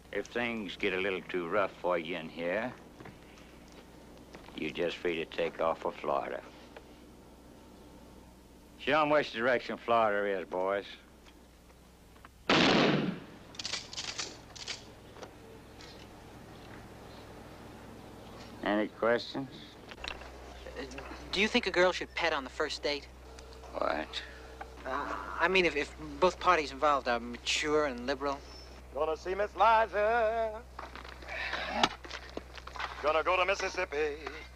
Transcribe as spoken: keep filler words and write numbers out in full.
If things get a little too rough for you in here, you're just free to take off for Florida. Show 'em which direction Florida is, boys. Any questions? Uh, do you think a girl should pet on the first date? What? Uh, I mean, if, if both parties involved are mature and liberal. Gonna see Miss Liza. Gonna go to Mississippi.